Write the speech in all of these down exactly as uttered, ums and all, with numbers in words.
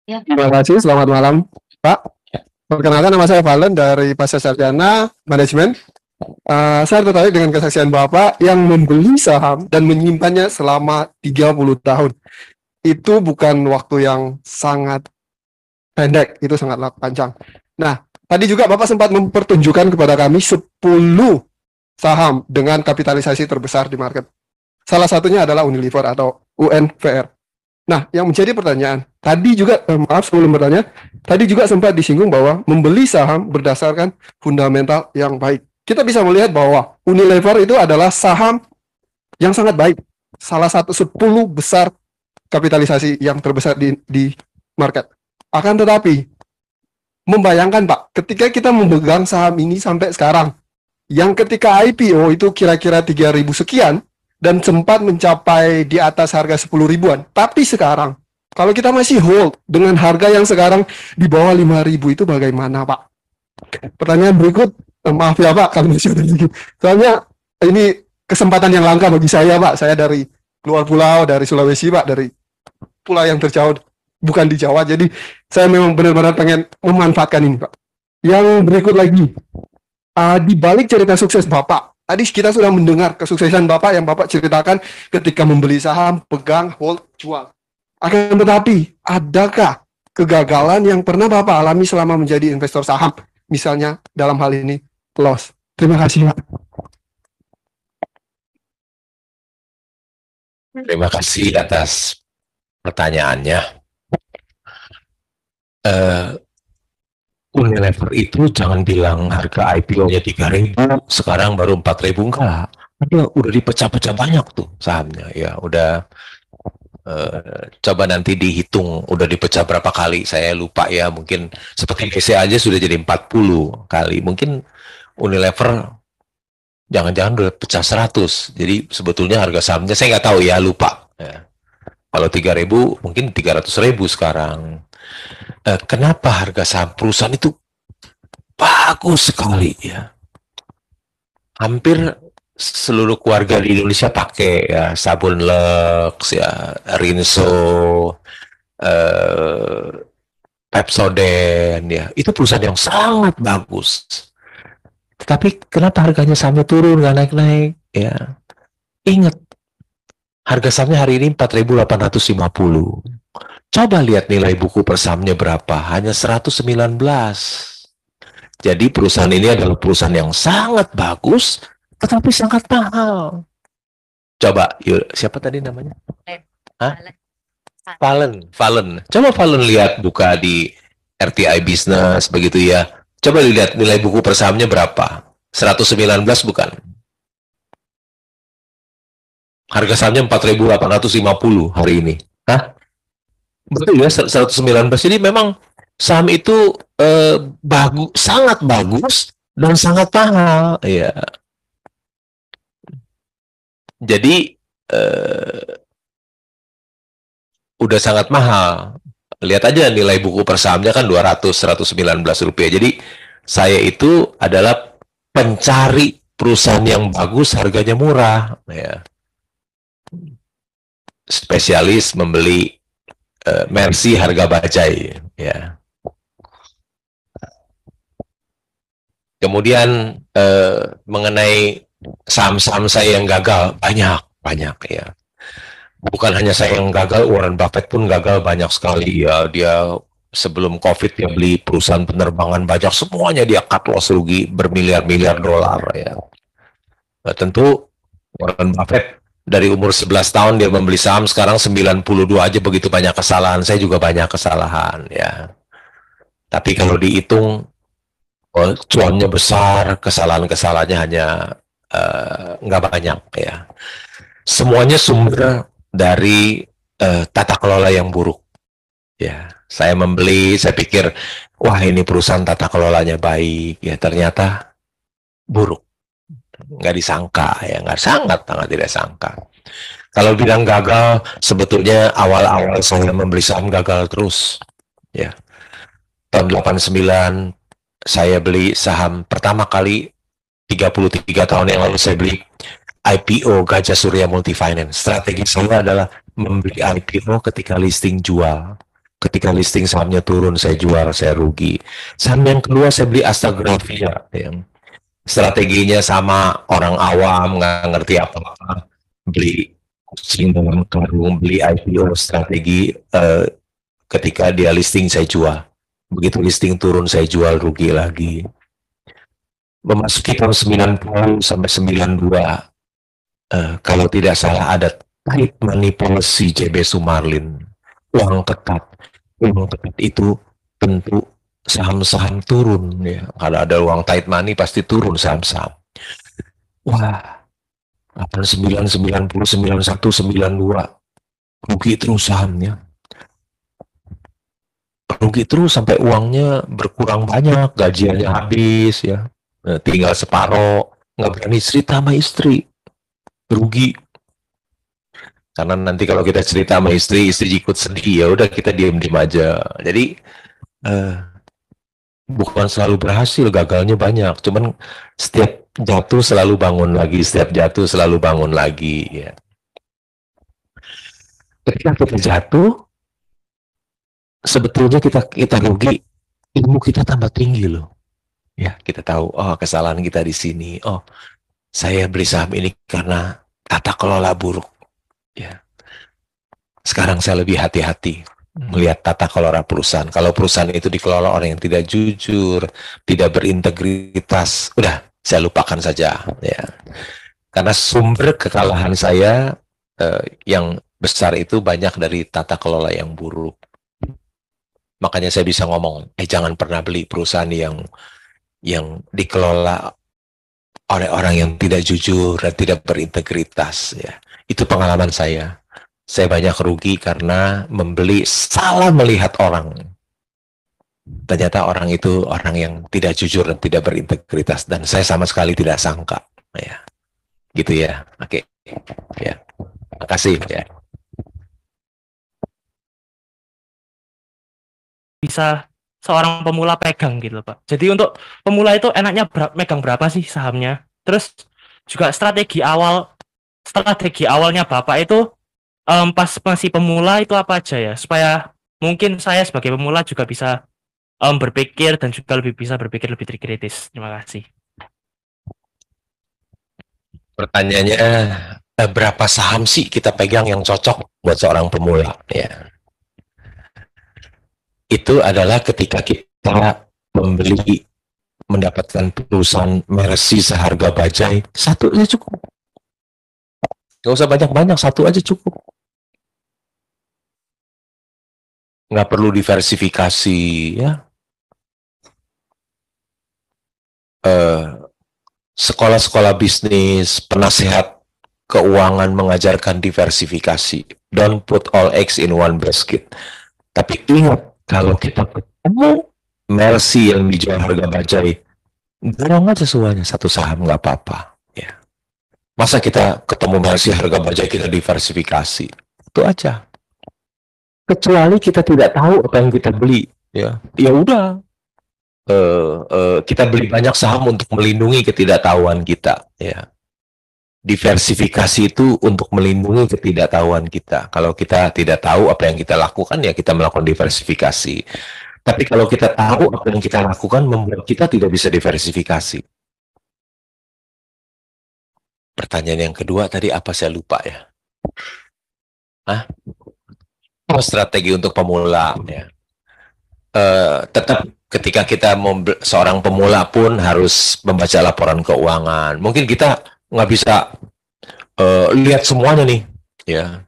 Ya. Terima kasih, selamat malam, Pak. Perkenalkan, nama saya Valen dari Pasca Sarjana Manajemen. Uh, saya tertarik dengan kesaksian Bapak yang membeli saham dan menyimpannya selama tiga puluh tahun. Itu bukan waktu yang sangat pendek, itu sangatlah panjang. Nah, tadi juga Bapak sempat mempertunjukkan kepada kami sepuluh saham dengan kapitalisasi terbesar di market. Salah satunya adalah Unilever atau U N V R. Nah, yang menjadi pertanyaan, tadi juga, eh, maaf sebelum bertanya, tadi juga sempat disinggung bahwa membeli saham berdasarkan fundamental yang baik. Kita bisa melihat bahwa Unilever itu adalah saham yang sangat baik. Salah satu sepuluh besar kapitalisasi yang terbesar di, di market. Akan tetapi, membayangkan Pak, ketika kita memegang saham ini sampai sekarang, yang ketika I P O itu kira-kira tiga ribu sekian, dan sempat mencapai di atas harga sepuluh ribuan. Tapi sekarang, kalau kita masih hold dengan harga yang sekarang di bawah lima ribu itu bagaimana, Pak? Pertanyaan berikut, maaf ya Pak, kalau masih ada lagi. Soalnya ini kesempatan yang langka bagi saya, Pak. Saya dari luar pulau, dari Sulawesi, Pak. Dari pulau yang terjauh, bukan di Jawa. Jadi saya memang benar-benar pengen memanfaatkan ini, Pak. Yang berikut lagi, uh, di balik cerita sukses Bapak, tadi kita sudah mendengar kesuksesan Bapak yang Bapak ceritakan ketika membeli saham, pegang, hold, jual. Akan tetapi, adakah kegagalan yang pernah Bapak alami selama menjadi investor saham? Misalnya dalam hal ini, loss. Terima kasih, Pak. Terima kasih atas pertanyaannya. Uh, Unilever itu jangan bilang harga I P O-nya tiga ribu, sekarang baru empat ribu, enggak. Udah, udah dipecah-pecah banyak tuh sahamnya. Ya, udah uh, coba nanti dihitung udah dipecah berapa kali. Saya lupa ya, mungkin seperti B C A aja sudah jadi empat puluh kali. Mungkin Unilever jangan-jangan udah pecah seratus. Jadi sebetulnya harga sahamnya saya nggak tahu ya, lupa. Ya. Kalau tiga ribu mungkin tiga ratus ribu sekarang. Eh, kenapa harga saham perusahaan itu bagus sekali ya? Hampir seluruh keluarga di Indonesia pakai ya, sabun Lux ya, Rinso, eh, Pepsodent ya. Itu perusahaan yang sangat bagus. Tetapi kenapa harganya sahamnya turun, nggak naik-naik ya? Ingat, harga sahamnya hari ini empat ribu delapan ratus lima puluh. Coba lihat nilai buku per sahamnya berapa, hanya seratus sembilan belas. Jadi perusahaan ini adalah perusahaan yang sangat bagus, tetapi sangat mahal. Coba, yuk, siapa tadi namanya? Hah? Valen, Valen. Coba Valen lihat buka di R T I Business, begitu ya. Coba lihat nilai buku per sahamnya berapa. seratus sembilan belas bukan? Harga sahamnya empat ribu delapan ratus lima puluh hari ini. Hah? Betul ya, seratus sembilan belas. Jadi memang saham itu eh, bagus, sangat bagus dan sangat mahal ya. Jadi eh, udah sangat mahal. Lihat aja nilai buku per sahamnya kan dua ratus, seratus sembilan belas rupiah. Jadi saya itu adalah pencari perusahaan yang bagus, harganya murah ya. Spesialis membeli Uh, Mercy harga bajai ya. Kemudian uh, mengenai saham-saham saya yang gagal, banyak banyak ya. Bukan hanya saya yang gagal, Warren Buffett pun gagal banyak sekali ya. Dia sebelum COVID dia beli perusahaan penerbangan banyak, semuanya dia cut loss, rugi bermiliar-miliar dolar ya. Nah, tentu Warren Buffett dari umur sebelas tahun dia membeli saham, sekarang sembilan puluh dua aja begitu banyak kesalahan. Saya juga banyak kesalahan ya. Tapi kalau dihitung oh, cuannya besar, kesalahan-kesalahannya hanya nggak uh, banyak ya. Semuanya sumber dari uh, tata kelola yang buruk ya. Saya membeli, saya pikir wah ini perusahaan tata kelolanya baik ya, ternyata buruk. Nggak disangka ya, nggak sangat sangat tidak sangka. Kalau bilang gagal, sebetulnya awal-awal saya membeli saham gagal terus ya. Tahun delapan puluh sembilan saya beli saham pertama kali, tiga puluh tiga tahun yang lalu saya beli I P O Gajah Surya Multifinance. Strategi saya adalah membeli I P O ketika listing jual. ketika listing sahamnya turun, saya jual, saya rugi. Saham yang kedua saya beli Astagrafia, yang strateginya sama orang awam, nggak ngerti apa-apa, beli kucing dalam karung, beli I P O strategi, eh, ketika dia listing saya jual, begitu listing turun saya jual, rugi lagi. Memasuki tahun sembilan puluh sampai sembilan puluh dua, eh, kalau tidak salah ada tight money policy J B Sumarlin, uang ketat. Uang ketat itu tentu saham-saham turun ya. Kalau ada uang tight money pasti turun saham-saham. Wah, delapan puluh sembilan, sembilan puluh, sembilan puluh satu, sembilan puluh dua rugi terus sahamnya. Rugi terus sampai uangnya berkurang banyak, gajiannya habis ya. Tinggal separoh, nggak berani cerita sama istri. Rugi. Karena nanti kalau kita cerita sama istri, istri ikut sedih, ya udah kita diem-diem aja. Jadi eh, bukan selalu berhasil, gagalnya banyak. Cuman setiap jatuh selalu bangun lagi, setiap jatuh selalu bangun lagi. Ya. Ketika kita jatuh, sebetulnya kita kita rugi, ilmu kita tambah tinggi loh. Ya, kita tahu, oh kesalahan kita di sini. Oh, saya beli saham ini karena tata kelola buruk. Ya. Sekarang saya lebih hati-hati melihat tata kelola perusahaan. Kalau perusahaan itu dikelola orang yang tidak jujur, tidak berintegritas, udah saya lupakan saja. Ya. Karena sumber kekalahan saya eh, yang besar itu banyak dari tata kelola yang buruk. Makanya saya bisa ngomong, eh jangan pernah beli perusahaan yang yang dikelola oleh orang yang tidak jujur dan tidak berintegritas. Ya. Itu pengalaman saya. Saya banyak rugi karena membeli salah melihat orang. Ternyata orang itu orang yang tidak jujur dan tidak berintegritas, dan saya sama sekali tidak sangka. Ya, gitu ya. Oke, ya. Makasih ya. Bisa seorang pemula pegang gitu Pak. Jadi untuk pemula itu enaknya ber megang berapa sih sahamnya? Terus juga strategi awal, strategi awalnya Bapak itu um, pas masih pemula itu apa aja ya? Supaya mungkin saya sebagai pemula juga bisa um, berpikir dan juga lebih bisa berpikir lebih kritis. Terima kasih. Pertanyaannya, eh, berapa saham sih kita pegang yang cocok buat seorang pemula? Ya. Itu adalah ketika kita membeli, mendapatkan perusahaan Mercy seharga bajai, satu aja cukup. Nggak usah banyak-banyak, satu aja cukup. Nggak perlu diversifikasi, ya. Uh, sekolah-sekolah bisnis, penasehat keuangan mengajarkan diversifikasi. Don't put all eggs in one basket. Tapi ingat, kalau kita ketemu Mercy yang dijual harga bajai, dorong aja semuanya satu saham, nggak apa-apa. Ya. Masa kita ketemu Mercy harga bajai kita diversifikasi? Itu aja. Kecuali kita tidak tahu apa yang kita beli, ya, ya udah. Uh, uh, kita beli banyak saham untuk melindungi ketidaktahuan kita. Ya. Diversifikasi itu untuk melindungi ketidaktahuan kita. Kalau kita tidak tahu apa yang kita lakukan, ya kita melakukan diversifikasi. Tapi kalau kita tahu apa yang kita lakukan, membuat kita tidak bisa diversifikasi. Pertanyaan yang kedua tadi apa, saya lupa ya. Hah? Oh, strategi untuk pemula. Ya. Uh, tetap ketika kita seorang pemula pun harus membaca laporan keuangan. Mungkin kita nggak bisa uh, lihat semuanya nih, ya.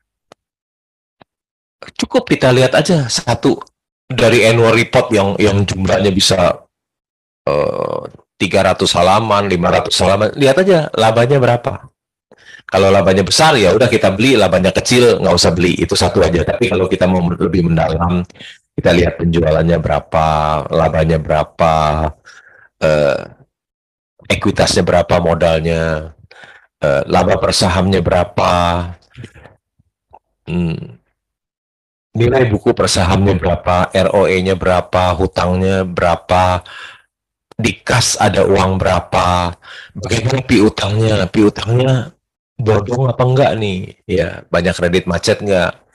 Cukup kita lihat aja satu dari annual report yang yang jumlahnya bisa uh, tiga ratus halaman, lima ratus halaman, lihat aja labanya berapa. Kalau labanya besar ya udah kita beli, labanya kecil nggak usah beli, itu satu aja. Tapi kalau kita mau lebih mendalam, kita lihat penjualannya berapa, labanya berapa, uh, ekuitasnya berapa, modalnya, uh, laba per sahamnya berapa, hmm, nilai buku per sahamnya berapa, R O E-nya berapa, hutangnya berapa, di kas ada uang berapa, bagaimana piutangnya, piutangnya bodong apa enggak nih, ya banyak kredit macet enggak,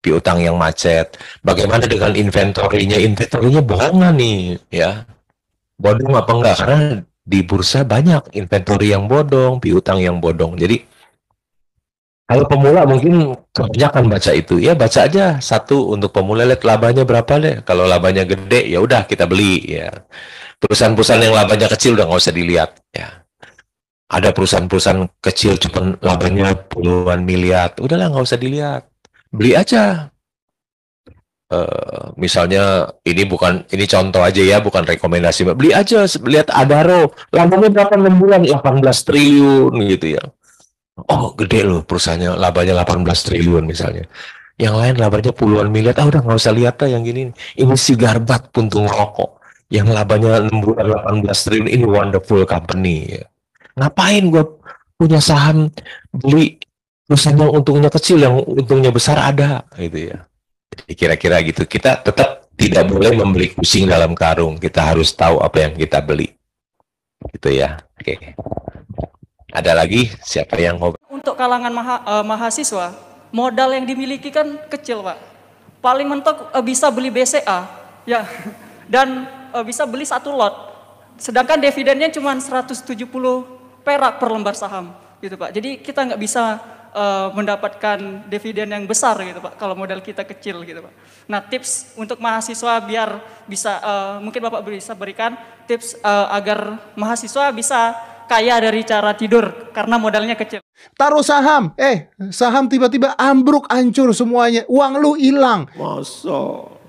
piutang yang macet. Bagaimana dengan inventorinya? Inventorinya bohongan nih, ya. Bodong apa enggak? Karena di bursa banyak inventory yang bodong, piutang yang bodong. Jadi kalau pemula mungkin kebanyakan baca itu, ya baca aja satu untuk pemula, lihat labanya berapa deh. Kalau labanya gede, ya udah kita beli, ya. Perusahaan-perusahaan yang labanya kecil udah nggak usah dilihat, ya. Ada perusahaan-perusahaan kecil cuma labanya puluhan miliar, udahlah nggak usah dilihat, beli aja. Uh, misalnya ini bukan, ini contoh aja ya, bukan rekomendasi, beli aja, lihat Adaro, labanya berapa enam bulan, delapan belas triliun gitu ya. Oh gede loh perusahaannya, labanya delapan belas triliun misalnya. Yang lain labanya puluhan miliar, ah udah nggak usah lihat lah yang gini. Ini Sigarbat puntung rokok, yang labanya enam bulan delapan belas triliun, ini wonderful company ya. Ngapain gue punya saham beli perusahaan yang untungnya kecil, yang untungnya besar ada gitu ya. Jadi kira-kira gitu. Kita tetap tidak boleh membeli kucing dalam karung. Kita harus tahu apa yang kita beli. Gitu ya. Oke. Ada lagi siapa yang mau? Untuk kalangan maha, uh, mahasiswa, modal yang dimiliki kan kecil, Pak. Paling mentok uh, bisa beli B C A, ya, dan uh, bisa beli satu lot. Sedangkan dividennya cuma seratus tujuh puluh perak per lembar saham, gitu Pak. Jadi kita nggak bisa uh, mendapatkan dividen yang besar, gitu Pak, kalau modal kita kecil, gitu Pak. Nah, tips untuk mahasiswa biar bisa, uh, mungkin Bapak bisa berikan tips uh, agar mahasiswa bisa kaya dari cara tidur karena modalnya kecil. Taruh saham, eh saham tiba-tiba ambruk, hancur semuanya, uang lu hilang. Masa